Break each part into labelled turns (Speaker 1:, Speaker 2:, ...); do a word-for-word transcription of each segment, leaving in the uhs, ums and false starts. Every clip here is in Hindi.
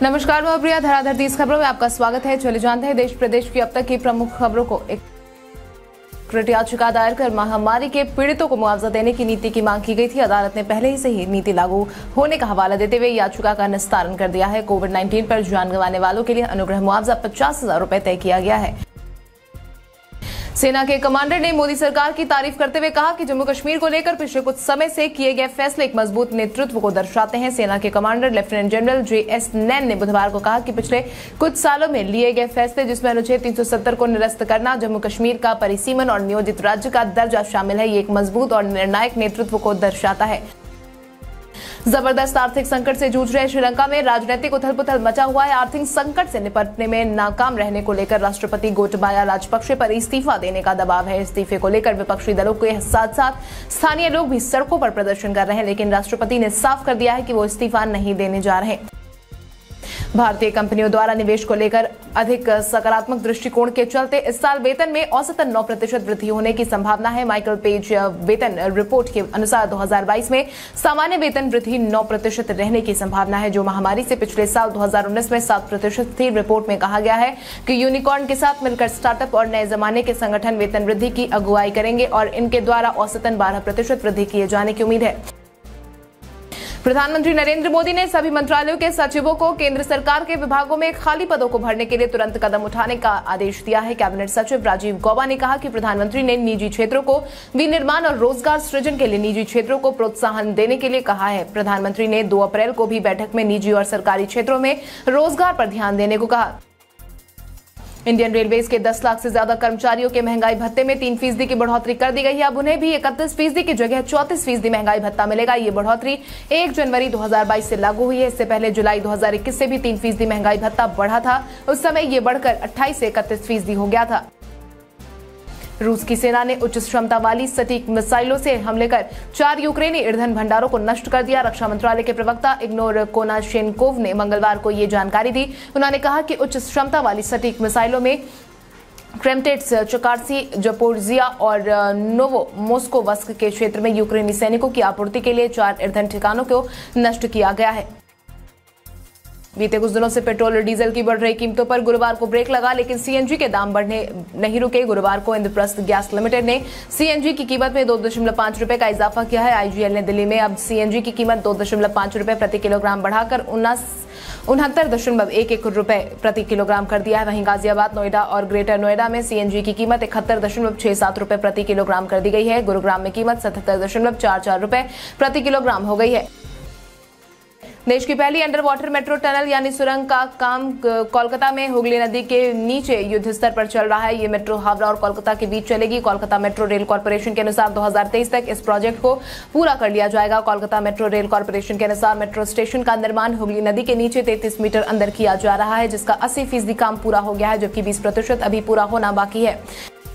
Speaker 1: नमस्कार, मैं प्रिया। धराधर तीस खबरों में आपका स्वागत है। चले जानते हैं देश प्रदेश की अब तक की प्रमुख खबरों को। एक रिट याचिका दायर कर महामारी के पीड़ितों को मुआवजा देने की नीति की मांग की गई थी। अदालत ने पहले ही से ही नीति लागू होने का हवाला देते हुए याचिका का निस्तारण कर दिया है। कोविड नाइन्टीन पर जान गंवाने वालों के लिए अनुग्रह मुआवजा पचास हजार रुपए तय किया गया है। सेना के कमांडर ने मोदी सरकार की तारीफ करते हुए कहा कि जम्मू कश्मीर को लेकर पिछले कुछ समय से किए गए फैसले एक मजबूत नेतृत्व को दर्शाते हैं। सेना के commander lieutenant general J S Nain ने बुधवार को कहा कि पिछले कुछ सालों में लिए गए फैसले, जिसमें अनुच्छेद तीन सौ सत्तर को निरस्त करना, जम्मू कश्मीर का परिसीमन और नियोजित राज्य का दर्जा शामिल है, ये एक मजबूत और निर्णायक नेतृत्व को दर्शाता है। जबरदस्त आर्थिक संकट से जूझ रहे श्रीलंका में राजनीतिक उथल पुथल मचा हुआ है। आर्थिक संकट से निपटने में नाकाम रहने को लेकर राष्ट्रपति गोटबाया राजपक्षे पर इस्तीफा देने का दबाव है। इस्तीफे को लेकर विपक्षी दलों के साथ साथ स्थानीय लोग भी सड़कों पर प्रदर्शन कर रहे हैं, लेकिन राष्ट्रपति ने साफ कर दिया है कि वो इस्तीफा नहीं देने जा रहे। भारतीय कंपनियों द्वारा निवेश को लेकर अधिक सकारात्मक दृष्टिकोण के चलते इस साल वेतन में औसतन नौ प्रतिशत वृद्धि होने की संभावना है। माइकल पेज वेतन रिपोर्ट के अनुसार दो हज़ार बाईस में सामान्य वेतन वृद्धि नौ प्रतिशत रहने की संभावना है, जो महामारी से पिछले साल दो हज़ार उन्नीस में सात प्रतिशत थी। रिपोर्ट में कहा गया है कि यूनिकॉर्न के साथ मिलकर स्टार्टअप और नए जमाने के संगठन वेतन वृद्धि की अगुवाई करेंगे और इनके द्वारा औसतन बारह प्रतिशत वृद्धि किए जाने की उम्मीद है। प्रधानमंत्री नरेंद्र मोदी ने सभी मंत्रालयों के सचिवों को केंद्र सरकार के विभागों में खाली पदों को भरने के लिए तुरंत कदम उठाने का आदेश दिया है। कैबिनेट सचिव राजीव गौबा ने कहा कि प्रधानमंत्री ने निजी क्षेत्रों को विनिर्माण और रोजगार सृजन के लिए निजी क्षेत्रों को प्रोत्साहन देने के लिए कहा है। प्रधानमंत्री ने दो अप्रैल को भी बैठक में निजी और सरकारी क्षेत्रों में रोजगार पर ध्यान देने को कहा। इंडियन रेलवेज के दस लाख से ज्यादा कर्मचारियों के महंगाई भत्ते में तीन फीसदी की बढ़ोतरी कर दी गई है। अब उन्हें भी इकतीस फीसदी की जगह चौंतीस फीसदी महंगाई भत्ता मिलेगा। ये बढ़ोतरी एक जनवरी दो हज़ार बाईस से लागू हुई है। इससे पहले जुलाई दो हज़ार इक्कीस से भी तीन फीसदी महंगाई भत्ता बढ़ा था। उस समय ये बढ़कर अट्ठाईस से इकतीस फीसदी हो गया था। रूस की सेना ने उच्च क्षमता वाली सटीक मिसाइलों से हमले कर चार यूक्रेनी ईंधन भंडारों को नष्ट कर दिया। रक्षा मंत्रालय के प्रवक्ता इग्नोर कोनाशेंकोव ने मंगलवार को ये जानकारी दी। उन्होंने कहा कि उच्च क्षमता वाली सटीक मिसाइलों में क्रेमटेट्स, चकार्सी, जपोरिजिया और नोवो मोस्कोवस्क के क्षेत्र में यूक्रेनी सैनिकों की आपूर्ति के लिए चार ईंधन ठिकानों को नष्ट किया गया है। बीते कुछ दिनों से पेट्रोल और डीजल की बढ़ रही कीमतों पर गुरुवार को ब्रेक लगा, लेकिन सीएनजी के दाम बढ़ने नहीं रुके। गुरुवार को इंद्रप्रस्थ गैस लिमिटेड ने सीएनजी की कीमत में दो दशमलव पांच रुपए का इजाफा किया है। आईजीएल ने दिल्ली में अब सीएनजी की कीमत दो दशमलव पांच रुपए प्रति किलोग्राम बढ़ाकर उन्नास उनहत्तर दशमलव एक एक रुपए प्रति किलोग्राम कर दिया है। वहीं गाजियाबाद, नोएडा और ग्रेटर नोएडा में सीएनजी की कीमत इकहत्तर दशमलव छह सात रुपए प्रति किलोग्राम कर दी गई है। गुरुग्राम में कीमत सतहत्तर दशमलव चार चार रुपए प्रति किलोग्राम हो गई है। देश की पहली अंडर वाटर मेट्रो टनल यानी सुरंग का काम कोलकाता में हुगली नदी के नीचे युद्ध स्तर पर चल रहा है। ये मेट्रो हावड़ा और कोलकाता के बीच चलेगी। कोलकाता मेट्रो रेल कॉर्पोरेशन के अनुसार दो हज़ार तेईस तक इस प्रोजेक्ट को पूरा कर लिया जाएगा। कोलकाता मेट्रो रेल कॉर्पोरेशन के अनुसार मेट्रो स्टेशन का निर्माण हुगली नदी के नीचे तैंतीस मीटर अंदर किया जा रहा है, जिसका अस्सी फीसदी काम पूरा हो गया है, जबकि बीस प्रतिशत अभी पूरा होना बाकी है।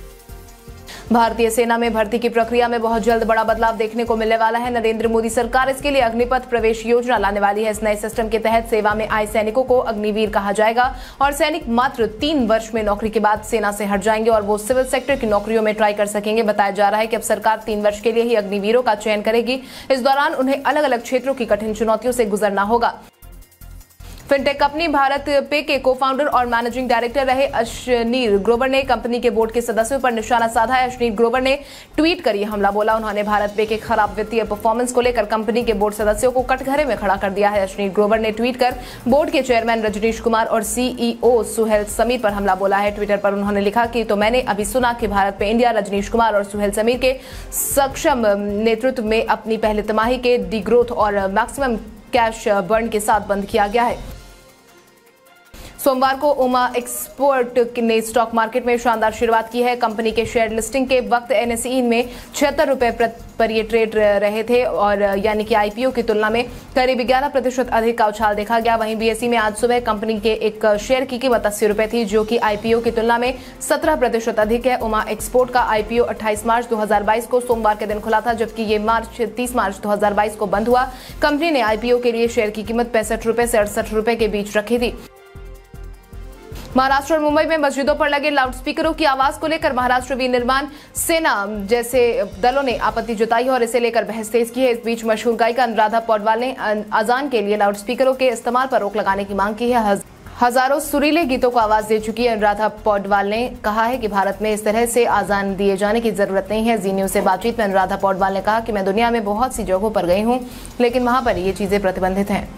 Speaker 1: भारतीय सेना में भर्ती की प्रक्रिया में बहुत जल्द बड़ा बदलाव देखने को मिलने वाला है। नरेंद्र मोदी सरकार इसके लिए अग्निपथ प्रवेश योजना लाने वाली है। इस नए सिस्टम के तहत सेवा में आए सैनिकों को अग्निवीर कहा जाएगा और सैनिक मात्र तीन वर्ष में नौकरी के बाद सेना से हट जाएंगे और वो सिविल सेक्टर की नौकरियों में ट्राई कर सकेंगे। बताया जा रहा है कि अब सरकार तीन वर्ष के लिए ही अग्निवीरों का चयन करेगी। इस दौरान उन्हें अलग अलग क्षेत्रों की कठिन चुनौतियों से गुजरना होगा। फिनटेक कंपनी भारत पे के को फाउंडर और मैनेजिंग डायरेक्टर रहे अशनीर ग्रोवर ने कंपनी के बोर्ड के सदस्यों पर निशाना साधा है। अशनीर ग्रोवर ने ट्वीट कर यह हमला बोला। उन्होंने भारत पे के खराब वित्तीय परफॉर्मेंस को लेकर कंपनी के बोर्ड सदस्यों को कटघरे में खड़ा कर दिया है। अशनीर ग्रोवर ने ट्वीट कर बोर्ड के चेयरमैन रजनीश कुमार और सीईओ सुहेल समीर पर हमला बोला है। ट्विटर पर उन्होंने लिखा कि तो मैंने अभी सुना कि भारत पे इंडिया रजनीश कुमार और सुहेल समीर के सक्षम नेतृत्व में अपनी पहली तिमाही के डिग्रोथ और मैक्सिमम कैश बर्न के साथ बंद किया गया है। सोमवार को उमा एक्सपोर्ट ने स्टॉक मार्केट में शानदार शुरुआत की है। कंपनी के शेयर लिस्टिंग के वक्त एनएसई में छिहत्तर रुपए पर ये ट्रेड रहे थे और यानी कि आईपीओ की तुलना में करीब ग्यारह प्रतिशत अधिक का उछाल देखा गया। वहीं बीएसई में आज सुबह कंपनी के एक शेयर की कीमत अस्सी रुपए थी, जो कि आईपीओ की तुलना में सत्रह प्रतिशत अधिक है। उमा एक्सपोर्ट का आईपीओ अट्ठाईस मार्च दो हज़ार बाईस को सोमवार के दिन खुला था, जबकि ये मार्च तीस मार्च दो हज़ार बाईस को बंद हुआ। कंपनी ने आईपीओ के लिए शेयर की कीमत पैंसठ रुपए से अड़सठ रुपए के बीच रखी थी। महाराष्ट्र और मुंबई में मस्जिदों पर लगे लाउडस्पीकरों की आवाज को लेकर महाराष्ट्र विनिर्माण सेना जैसे दलों ने आपत्ति जताई और इसे लेकर बहस तेज की है। इस बीच मशहूर गायिका अनुराधा पौडवाल ने अजान के लिए लाउडस्पीकरों के इस्तेमाल पर रोक लगाने की मांग की है। हजारों सुरीले गीतों को आवाज दे चुकी है अनुराधा पौडवाल ने कहा है कि भारत में इस तरह से आजान दिए जाने की जरूरत नहीं है। जी न्यूज से बातचीत में अनुराधा पौडवाल ने कहा कि मैं दुनिया में बहुत सी जगहों पर गई हूं, लेकिन वहां पर ये चीजें प्रतिबंधित हैं।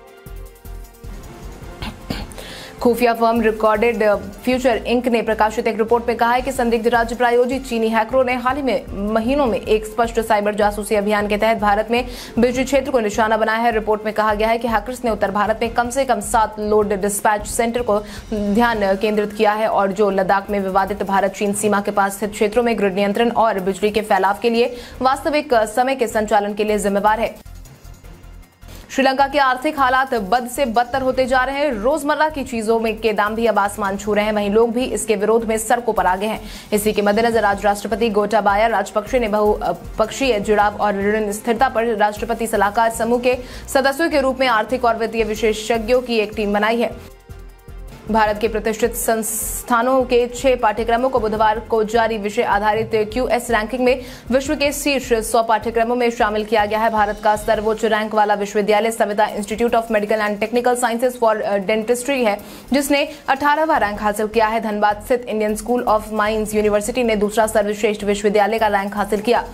Speaker 1: खुफिया फर्म रिकॉर्डेड फ्यूचर इंक ने प्रकाशित एक रिपोर्ट में कहा है कि संदिग्ध राज्य प्रायोजित चीनी हैकरों ने हाल ही में महीनों में एक स्पष्ट साइबर जासूसी अभियान के तहत भारत में बिजली क्षेत्र को निशाना बनाया है। रिपोर्ट में कहा गया है कि हैकर्स ने उत्तर भारत में कम से कम सात लोड डिस्पैच सेंटर को ध्यान केंद्रित किया है और जो लद्दाख में विवादित भारत चीन सीमा के पास स्थित क्षेत्रों में ग्रिड नियंत्रण और बिजली के फैलाव के लिए वास्तविक समय के संचालन के लिए जिम्मेवार है। श्रीलंका के आर्थिक हालात बद से बदतर होते जा रहे हैं। रोजमर्रा की चीजों में के दाम भी अब आसमान छू रहे हैं, वहीं लोग भी इसके विरोध में सड़कों पर आ गए हैं। इसी के मद्देनजर आज राष्ट्रपति गोटाबाया राजपक्षे ने बहुपक्षीय जुड़ाव और ऋण स्थिरता पर राष्ट्रपति सलाहकार समूह के सदस्यों के रूप में आर्थिक और वित्तीय विशेषज्ञों की एक टीम बनाई है। भारत के प्रतिष्ठित संस्थानों के छह पाठ्यक्रमों को बुधवार को जारी विषय आधारित क्यूएस रैंकिंग में विश्व के शीर्ष सौ पाठ्यक्रमों में शामिल किया गया है। भारत का सर्वोच्च रैंक वाला विश्वविद्यालय Saveetha Institute of Medical and Technical Sciences for dentistry है, जिसने अठारहवां रैंक हासिल किया है। धनबाद स्थित Indian School of Mines University ने दूसरा सर्वश्रेष्ठ विश्वविद्यालय का रैंक हासिल किया।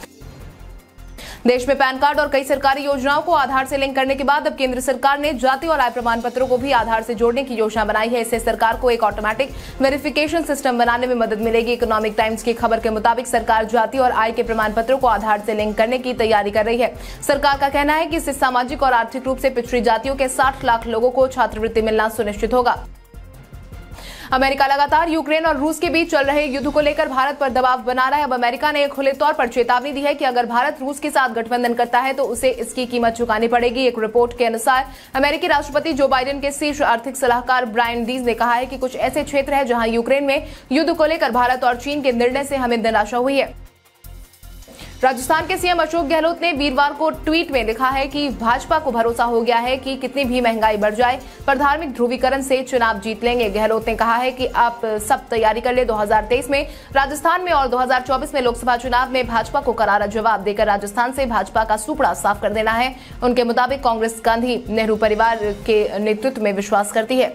Speaker 1: देश में पैन कार्ड और कई सरकारी योजनाओं को आधार से लिंक करने के बाद अब केंद्र सरकार ने जाति और आय प्रमाण पत्रों को भी आधार से जोड़ने की योजना बनाई है। इससे सरकार को एक ऑटोमेटिक वेरिफिकेशन सिस्टम बनाने में मदद मिलेगी। इकोनॉमिक टाइम्स की खबर के मुताबिक सरकार जाति और आय के प्रमाण पत्रों को आधार से लिंक करने की तैयारी कर रही है। सरकार का कहना है कि इससे सामाजिक और आर्थिक रूप से पिछड़ी जातियों के साठ लाख लोगों को छात्रवृत्ति मिलना सुनिश्चित होगा। अमेरिका लगातार यूक्रेन और रूस के बीच चल रहे युद्ध को लेकर भारत पर दबाव बना रहा है। अब अमेरिका ने खुले तौर पर चेतावनी दी है कि अगर भारत रूस के साथ गठबंधन करता है तो उसे इसकी कीमत चुकानी पड़ेगी। एक रिपोर्ट के अनुसार अमेरिकी राष्ट्रपति जो बाइडेन के शीर्ष आर्थिक सलाहकार ब्रायन डीज ने कहा है कि कुछ ऐसे क्षेत्र हैं जहां यूक्रेन में युद्ध को लेकर भारत और चीन के निर्णय से हमें निराशा हुई है। राजस्थान के सीएम अशोक गहलोत ने वीरवार को ट्वीट में लिखा है कि भाजपा को भरोसा हो गया है कि कितनी भी महंगाई बढ़ जाए पर धार्मिक ध्रुवीकरण से चुनाव जीत लेंगे। गहलोत ने कहा है कि आप सब तैयारी कर ले। दो हज़ार तेईस में राजस्थान में और दो हज़ार चौबीस में लोकसभा चुनाव में भाजपा को करारा जवाब देकर राजस्थान से भाजपा का सुपड़ा साफ कर देना है। उनके मुताबिक कांग्रेस गांधी नेहरू परिवार के नेतृत्व में विश्वास करती है।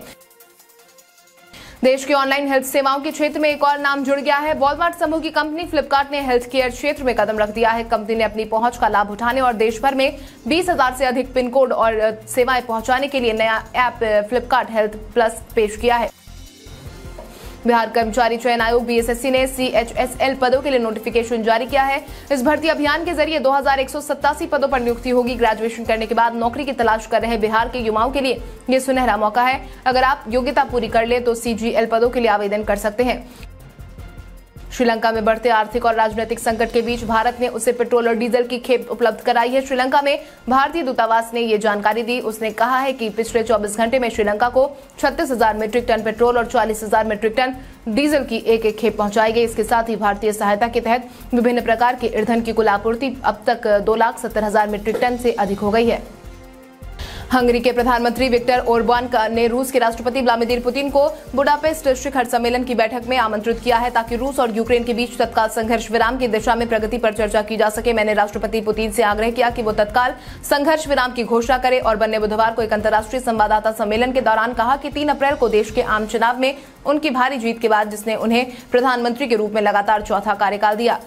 Speaker 1: देश की ऑनलाइन हेल्थ सेवाओं के क्षेत्र में एक और नाम जुड़ गया है। वॉलमार्ट समूह की कंपनी फ्लिपकार्ट ने हेल्थ केयर क्षेत्र में कदम रख दिया है। कंपनी ने अपनी पहुंच का लाभ उठाने और देश भर में बीस हजार से अधिक पिन कोड और सेवाएं पहुंचाने के लिए नया ऐप फ्लिपकार्ट हेल्थ प्लस पेश किया है। बिहार कर्मचारी चयन आयोग बीएसएससी ने सीएचएसएल पदों के लिए नोटिफिकेशन जारी किया है। इस भर्ती अभियान के जरिए दो हजार एक सौ सत्तासी पदों पर नियुक्ति होगी। ग्रेजुएशन करने के बाद नौकरी की तलाश कर रहे बिहार के युवाओं के लिए ये सुनहरा मौका है। अगर आप योग्यता पूरी कर ले तो सीजीएल पदों के लिए आवेदन कर सकते हैं। श्रीलंका में बढ़ते आर्थिक और राजनीतिक संकट के बीच भारत ने उसे पेट्रोल और डीजल की खेप उपलब्ध कराई है। श्रीलंका में भारतीय दूतावास ने ये जानकारी दी। उसने कहा है कि पिछले चौबीस घंटे में श्रीलंका को छत्तीस हजार मीट्रिक टन पेट्रोल और चालीस हजार मीट्रिक टन डीजल की एक एक खेप पहुंचाई गई। इसके साथ ही भारतीय सहायता के तहत विभिन्न प्रकार के ईंधन की कुल आपूर्ति अब तक दो लाख सत्तर हजार मीट्रिक टन से अधिक हो गई है। हंगरी के प्रधानमंत्री विक्टर ओरबान ने रूस के राष्ट्रपति व्लादिमीर पुतिन को बुडापेस्ट शिखर सम्मेलन की बैठक में आमंत्रित किया है ताकि रूस और यूक्रेन के बीच तत्काल संघर्ष विराम की दिशा में प्रगति पर चर्चा की जा सके। मैंने राष्ट्रपति पुतिन से आग्रह किया कि वो तत्काल संघर्ष विराम की घोषणा करे और बनने बुधवार को एक अंतर्राष्ट्रीय संवाददाता सम्मेलन के दौरान कहा कि तीन अप्रैल को देश के आम चुनाव में उनकी भारी जीत के बाद जिसने उन्हें प्रधानमंत्री के रूप में लगातार चौथा कार्यकाल दिया।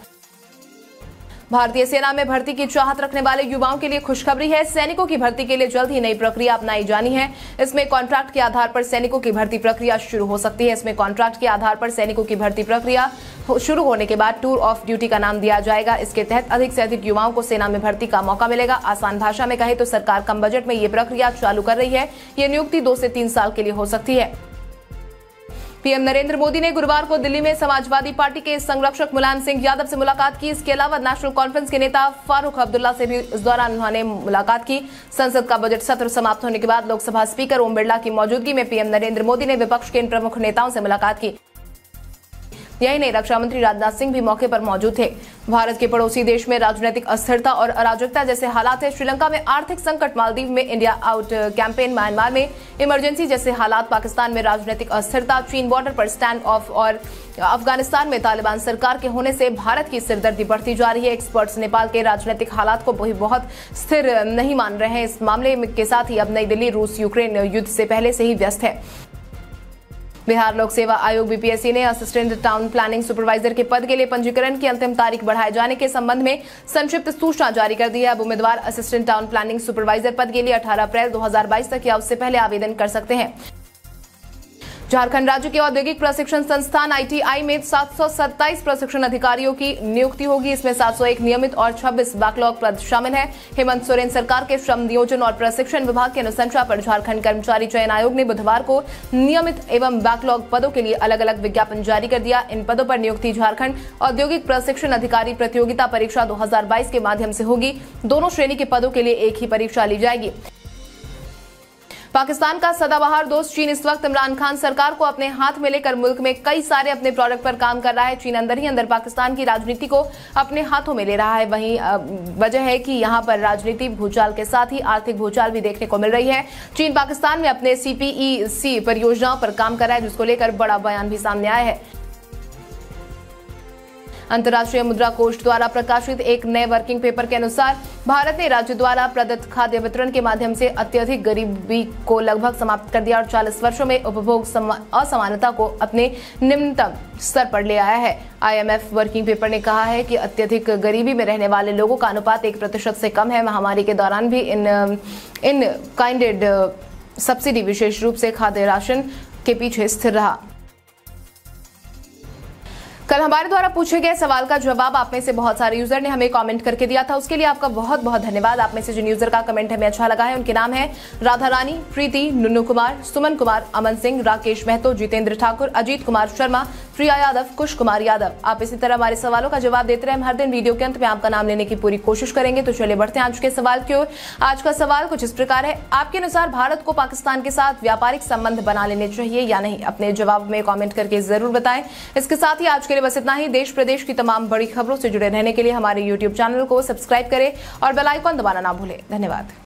Speaker 1: भारतीय सेना में भर्ती की चाहत रखने वाले युवाओं के लिए खुशखबरी है। सैनिकों की भर्ती के लिए जल्द ही नई प्रक्रिया अपनाई जानी है। इसमें कॉन्ट्रैक्ट के आधार पर सैनिकों की भर्ती प्रक्रिया शुरू हो सकती है। इसमें कॉन्ट्रैक्ट के आधार पर सैनिकों की भर्ती प्रक्रिया शुरू होने के बाद टूर ऑफ ड्यूटी का नाम दिया जाएगा। इसके तहत अधिक से अधिक युवाओं को सेना में भर्ती का मौका मिलेगा। आसान भाषा में कहे तो सरकार कम बजट में ये प्रक्रिया चालू कर रही है। ये नियुक्ति दो से तीन साल के लिए हो सकती है। पीएम नरेंद्र मोदी ने गुरुवार को दिल्ली में समाजवादी पार्टी के संरक्षक मुलायम सिंह यादव से मुलाकात की। इसके अलावा नेशनल कॉन्फ्रेंस के नेता फारूक अब्दुल्ला से भी इस दौरान उन्होंने मुलाकात की। संसद का बजट सत्र समाप्त होने के बाद लोकसभा स्पीकर ओम बिरला की मौजूदगी में पीएम नरेंद्र मोदी ने विपक्ष के इन प्रमुख नेताओं से मुलाकात की। यही नहीं, रक्षा मंत्री राजनाथ सिंह भी मौके पर मौजूद थे। भारत के पड़ोसी देश में राजनीतिक अस्थिरता और अराजकता जैसे हालात है। श्रीलंका में आर्थिक संकट, मालदीव में इंडिया आउट कैंपेन, म्यांमार में इमरजेंसी जैसे हालात, पाकिस्तान में राजनीतिक अस्थिरता, चीन बॉर्डर पर स्टैंड ऑफ और अफगानिस्तान में तालिबान सरकार के होने से भारत की सिरदर्दी बढ़ती जा रही है। एक्सपर्ट्स नेपाल के राजनीतिक हालात को भी बहुत स्थिर नहीं मान रहे हैं। इस मामले के साथ ही अब नई दिल्ली रूस यूक्रेन युद्ध से पहले से ही व्यस्त है। बिहार लोक सेवा आयोग बीपीएससी ने असिस्टेंट टाउन प्लानिंग सुपरवाइजर के पद के लिए पंजीकरण की अंतिम तारीख बढ़ाए जाने के संबंध में संक्षिप्त सूचना जारी कर दी है। अब उम्मीदवार असिस्टेंट टाउन प्लानिंग सुपरवाइजर पद के लिए अठारह अप्रैल दो हज़ार बाईस तक या उससे पहले आवेदन कर सकते हैं। झारखंड राज्य के औद्योगिक प्रशिक्षण संस्थान आईटीआई में सात सौ सत्ताईस प्रशिक्षण अधिकारियों की नियुक्ति होगी। इसमें सात सौ एक नियमित और छब्बीस बैकलॉग पद शामिल हैं। हेमंत सोरेन सरकार के श्रम नियोजन और प्रशिक्षण विभाग की अनुशंसा पर झारखंड कर्मचारी चयन आयोग ने बुधवार को नियमित एवं बैकलॉग पदों के लिए अलग अलग विज्ञापन जारी कर दिया। इन पदों पर नियुक्ति झारखंड औद्योगिक प्रशिक्षण अधिकारी प्रतियोगिता परीक्षा दो हजार बाईस के माध्यम से होगी। दोनों श्रेणी के पदों के लिए एक ही परीक्षा ली जाएगी। पाकिस्तान का सदाबहार दोस्त चीन इस वक्त इमरान खान सरकार को अपने हाथ में लेकर मुल्क में कई सारे अपने प्रोडक्ट पर काम कर रहा है। चीन अंदर ही अंदर पाकिस्तान की राजनीति को अपने हाथों में ले रहा है। वहीं वजह है कि यहां पर राजनीति भूचाल के साथ ही आर्थिक भूचाल भी देखने को मिल रही है। चीन पाकिस्तान में अपने सीपीईसी परियोजनाओं पर काम कर रहा है, जिसको लेकर बड़ा बयान भी सामने आया है। अंतर्राष्ट्रीय मुद्रा कोष द्वारा प्रकाशित एक नए वर्किंग पेपर के अनुसार भारत ने राज्य द्वारा प्रदत्त खाद्य वितरण के माध्यम से अत्यधिक गरीबी को लगभग समाप्त कर दिया और चालीस वर्षों में उपभोग असमानता को अपने निम्नतम स्तर पर ले आया है। आईएमएफ वर्किंग पेपर ने कहा है कि अत्यधिक गरीबी में रहने वाले लोगों का अनुपात एक प्रतिशत से कम है। महामारी के दौरान भी इन इन काइंडेड सब्सिडी विशेष रूप से खाद्य राशन के पीछे स्थिर रहा। कल हमारे द्वारा पूछे गए सवाल का जवाब आप में से बहुत सारे यूजर ने हमें कमेंट करके दिया था, उसके लिए आपका बहुत बहुत धन्यवाद। आप में से जिन यूजर का कमेंट हमें अच्छा लगा है उनके नाम है राधा रानी, प्रीति, नुन्नू कुमार, सुमन कुमार, अमन सिंह, राकेश महतो, जितेंद्र ठाकुर, अजीत कुमार शर्मा, प्रिया यादव, कुश कुमार यादव। आप इसी तरह हमारे सवालों का जवाब देते रहे। हम हर दिन वीडियो के अंत में आपका नाम लेने की पूरी कोशिश करेंगे। तो चलिए बढ़ते हैं आज के सवाल की ओर। आज का सवाल कुछ इस प्रकार है, आपके अनुसार भारत को पाकिस्तान के साथ व्यापारिक संबंध बना लेने चाहिए या नहीं? अपने जवाब में कॉमेंट करके जरूर बताएं। इसके साथ ही आज के लिए बस इतना ही। देश प्रदेश की तमाम बड़ी खबरों से जुड़े रहने के लिए हमारे यूट्यूब चैनल को सब्सक्राइब करें और बेल आइकॉन दबाना ना भूलें। धन्यवाद।